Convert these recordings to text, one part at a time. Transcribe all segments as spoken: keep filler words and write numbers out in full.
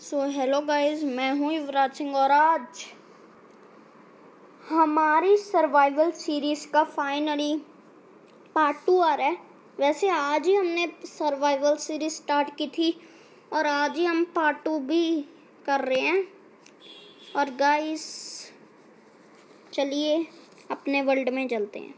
So hello guys, मैं हूँ युवराज सिंह और आज हमारी सर्वाइवल सीरीज का फाइनली पार्ट टू आ रहा है। वैसे आज ही हमने सर्वाइवल सीरीज स्टार्ट की थी और आज ही हम पार्ट टू भी कर रहे हैं। और गाइस चलिए अपने वर्ल्ड में चलते हैं।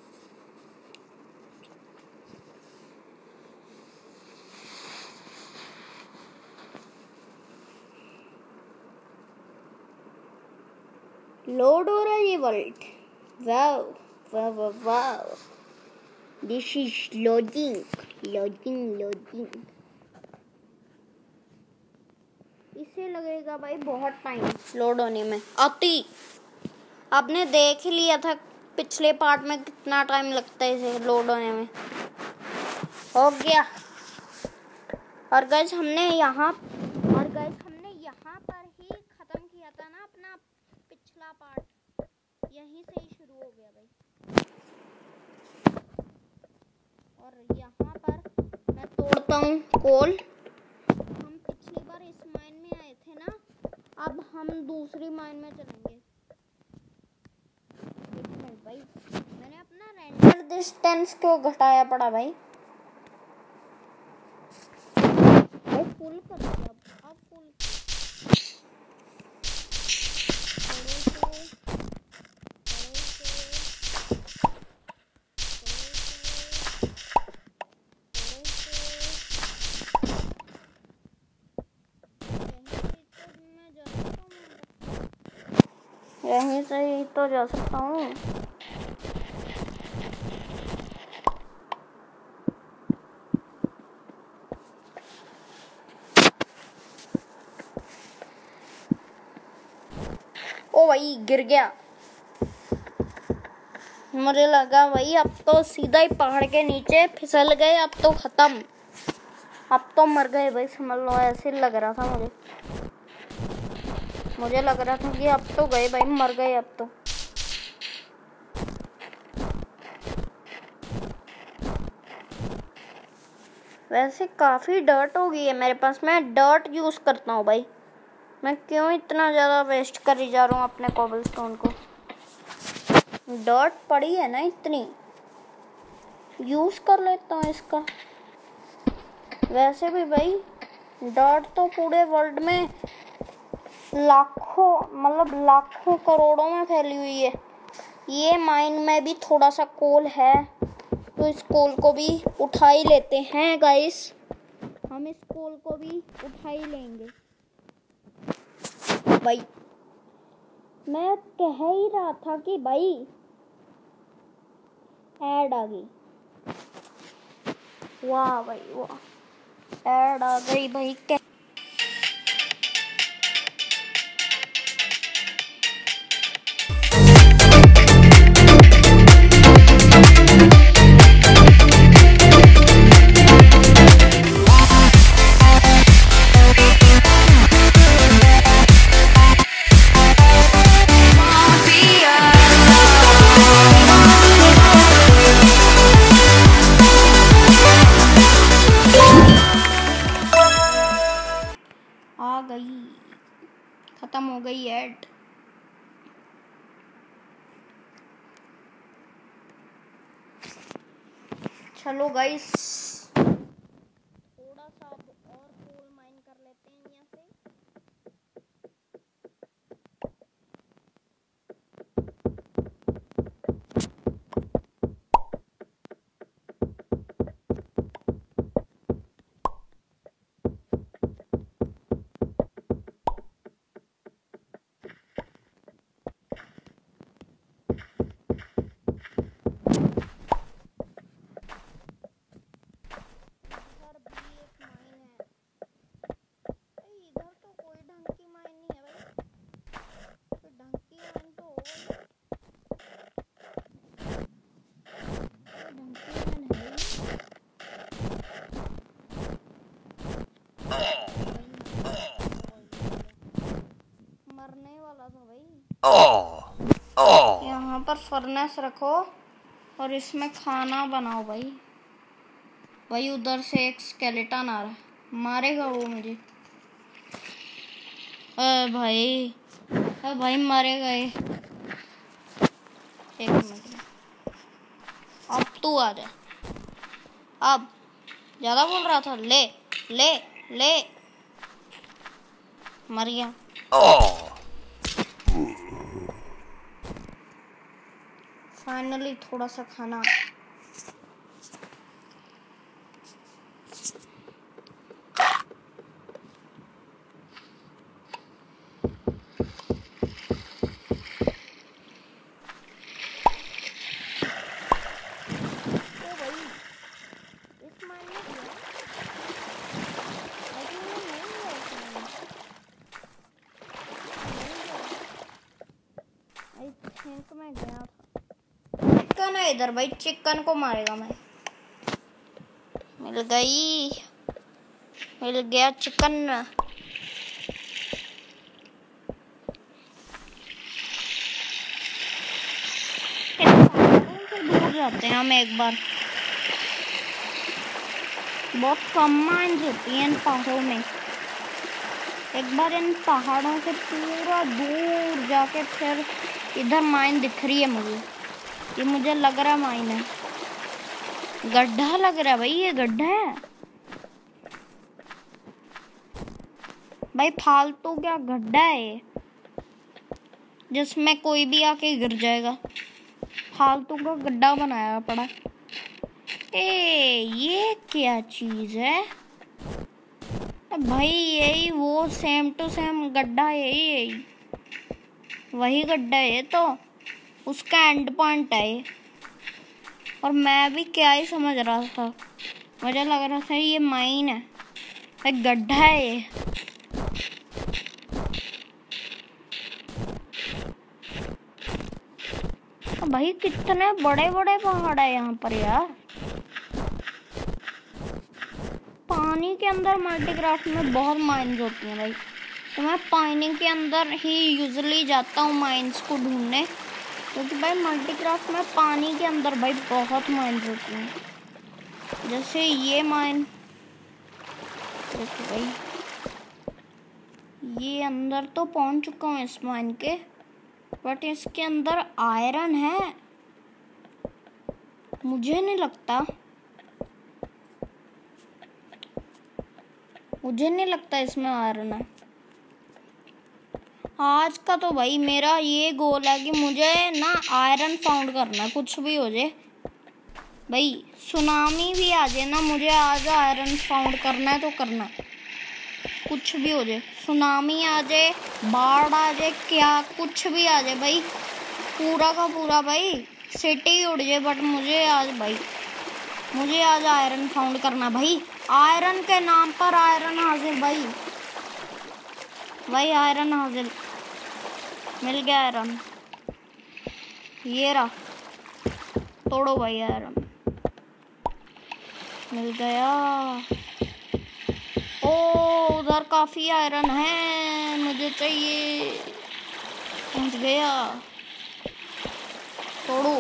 लोड हो रहा है ये world. Wow wow wow wow, this is loading loading loading. इसे लगेगा भाई बहुत टाइम लोड होने में। अति आपने देख ही लिया था पिछले पार्ट में कितना टाइम लगता है इसे लोड होने में। हो गया। और गाइस हमने यहाँ और गाइस हमने यहाँ पर ही खत्म किया था ना अपना पिछला पार्ट, यहीं से ही शुरू हो गया भाई। और यहाँ पर मैं तोड़ता हूँ कोल। हम पिछली बार इस माइन में आए थे ना, अब हम दूसरी माइन में चलेंगे। एक मिनट भाई, मैंने अपना रेंडर डिस्टेंस क्यों घटाया पड़ा भाई? भाई फुल कर दिया अब अब फुल। यहीं से ही तो जा सकता हूँ। ओ भाई गिर गया। मुझे लगा भाई अब तो सीधा ही पहाड़ के नीचे फिसल गए, अब तो खत्म, अब तो मर गए भाई, समझ लो। ऐसे लग रहा था मुझे मुझे लग रहा था कि अब तो गए भाई, मर गए अब तो। वैसे काफी डर्ट हो गई है मेरे पास, मैं डर्ट यूज करता हूँ भाई। मैं क्यों इतना ज्यादा वेस्ट करी जा रहा हूँ अपने कोबलस्टोन को? डर्ट पड़ी है ना इतनी, यूज कर लेता हूँ इसका। वैसे भी भाई डर्ट तो पूरे वर्ल्ड में लाखों मतलब लाखों करोड़ों में फैली हुई है। ये माइन में भी थोड़ा सा कोल है तो इस कोल को भी उठा ही लेते हैं गाइस। हम इस कोल को भी उठा ही लेंगे भाई। मैं कह ही रहा था कि भाई ऐड आ गई। वाह भाई वाह, ऐड आ गई भाई। आ गई, खत्म हो गई ऐड। चलो गाइस थोड़ा सा और कोल माइन कर लेते हैं यहाँ से। मरने वाला था भाई। यहाँ पर फर्नेस रखो और इसमें खाना बनाओ भाई। भाई उधर से एक स्केलेटन आ रहा है, मारेगा वो मुझे। अरे भाई, अरे भाई मारे गए। एक मिनट, अब तू आ जा। अब ज्यादा बोल रहा था। ले ले ले, मर गया। फाइनली थोड़ा सा खाना। मैं गया था। चिकन है इधर भाई, चिकन को मारेगा मैं। मिल गई, मिल गया चिकन। दूर जाते हैं हम एक बार। बहुत कम माइंस होती हैं इन पहाड़ों में। एक बार इन पहाड़ों से पूरा दूर जाके फिर इधर माइन दिख रही है मुझे। ये मुझे लग रहा माइन है, गड्ढा लग रहा है भाई। ये गड्ढा है भाई, फालतू क्या गड्ढा है जिसमें कोई भी आके गिर जाएगा। फालतू का गड्ढा बनाया पड़ा। ए ये क्या चीज है भाई? यही वो सेम टू सेम गड्ढा है, यही वही गड्ढा है। तो उसका एंड पॉइंट है ये। और मैं भी क्या ही समझ रहा था, मुझे लग रहा था ये माइन है, एक गड्ढा है ये। भाई कितने बड़े बड़े पहाड़ है यहाँ पर यार। पानी के अंदर मल्टीक्राफ्ट में बहुत माइंस होती हैं भाई, तो मैं पानी के अंदर ही यूजुअली जाता हूँ माइंस को ढूंढने, क्योंकि भाई मल्टीक्राफ्ट में पानी के अंदर भाई बहुत माइंस होती हैं। जैसे ये माइन देखो भाई, ये अंदर तो पहुँच चुका हूँ इस माइन के, बट इसके अंदर आयरन है। मुझे नहीं लगता मुझे नहीं लगता इसमें आयरन है। आज का तो भाई मेरा ये गोल है कि मुझे ना आयरन फाउंड करना है, कुछ भी हो जाए भाई। सुनामी भी आ जाए ना, मुझे आज आयरन फाउंड करना है तो करना है, कुछ भी हो जाए। सुनामी आ जाए, बाढ़ आ जाए, क्या कुछ भी आ जाए भाई, पूरा का पूरा भाई सिटी उड़ जाए, बट मुझे आज भाई मुझे आज आयरन फाउंड करना भाई। आयरन के नाम पर आयरन हाजिर भाई। भाई आयरन हाजिर, मिल गया आयरन। ये रहा, तोड़ो भाई आयरन, मिल गया। ओ उधर काफी आयरन है, मुझे चाहिए। पहुंच गया, तोड़ो।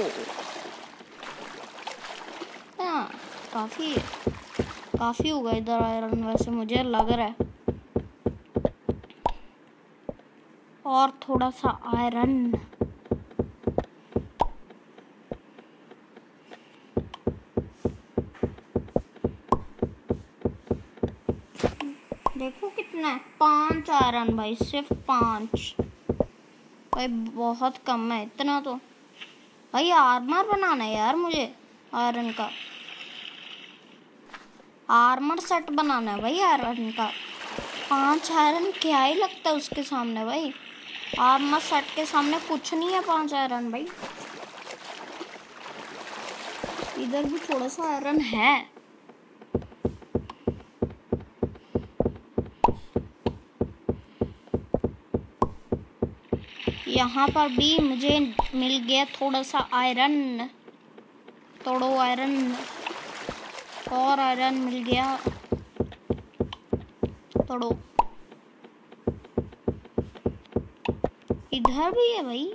हाँ काफी काफी होगा इधर आयरन, वैसे मुझे लग रहा है। और थोड़ा सा आयरन। देखो कितना है, पांच आयरन भाई, सिर्फ पांच भाई, बहुत कम है इतना तो। भाई आर्मर बनाना है यार मुझे, आयरन का आर्मर सेट बनाना है भाई आयरन का। पांच आयरन क्या ही लगता है उसके सामने भाई, आर्मर सेट के सामने कुछ नहीं है पांच आयरन भाई। इधर भी थोड़ा सा आयरन है। यहाँ पर भी मुझे मिल गया थोड़ा सा आयरन। तोड़ो आयरन, और आयरन मिल गया, तोड़ो। इधर भी है भाई,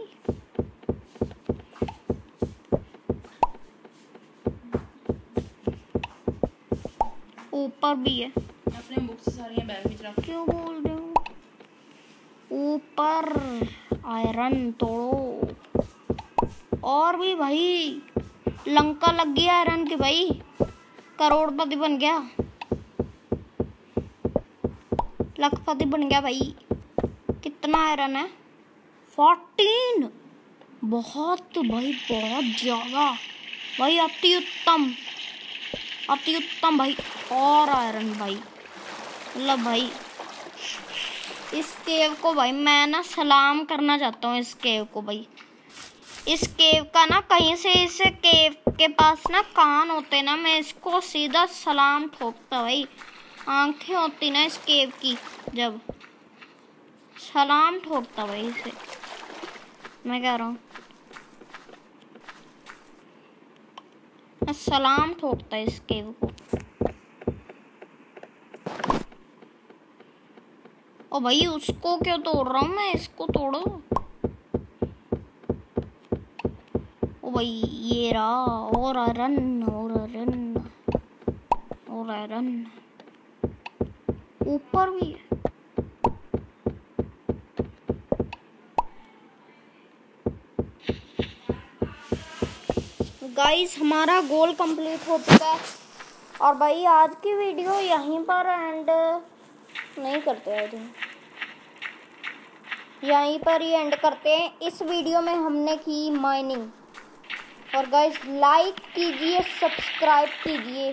ऊपर भी है। अपने बुक्स सारी बैग में रख। क्यों बोल रहे हो? ऊपर आयरन तोड़ो। और भी भाई लंका लग गया आयरन की भाई, करोड़पति बन गया, लखपति बन गया भाई। कितना आयरन है? फोर्टीन। बहुत भाई, बहुत ज्यादा भाई, अति उत्तम, अति उत्तम भाई। और आयरन भाई, मतलब भाई इस केव को भाई मैं ना सलाम करना चाहता हूँ। इस केव को भाई, इस केव का ना कहीं से, इस केव के पास ना कान होते ना, मैं इसको सीधा सलाम ठोकता भाई। आंखें होती ना इस केव की, जब सलाम ठोकता भाई इसे, मैं कह रहा हूँ मैं सलाम ठोकता इस केव को। ओ भाई उसको क्यों तोड़ रहा हूँ मैं, इसको तोड़ो। ओ भाई ये रहा, और आयरन, और आयरन, और आयरन ऊपर भी है। गाइस हमारा गोल कंप्लीट हो चुका है। और भाई आज की वीडियो यहीं पर एंड नहीं करते हैं, यहीं पर ही एंड करते हैं। इस वीडियो में हमने की माइनिंग। और गाइस लाइक कीजिए, सब्सक्राइब कीजिए,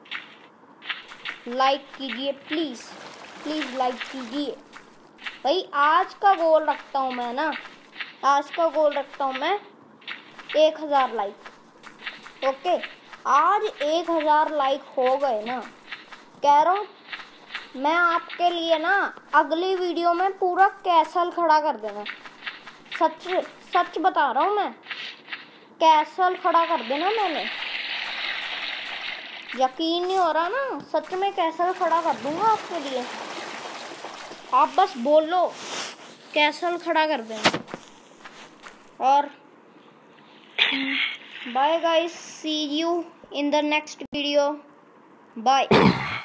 लाइक कीजिए प्लीज, प्लीज लाइक कीजिए भाई। आज का गोल रखता हूँ मैं ना, आज का गोल रखता हूँ मैं एक हजार लाइक। ओके, आज एक हजार लाइक हो गए ना, कह रहा हूँ मैं आपके लिए ना अगली वीडियो में पूरा कैसल खड़ा कर देना। सच सच बता रहा हूँ मैं, कैसल खड़ा कर देना मैंने। यकीन नहीं हो रहा ना, सच में कैसल खड़ा कर दूंगा आपके लिए। आप बस बोलो, कैसल खड़ा कर देना। और bye guys, see you in the next video, bye.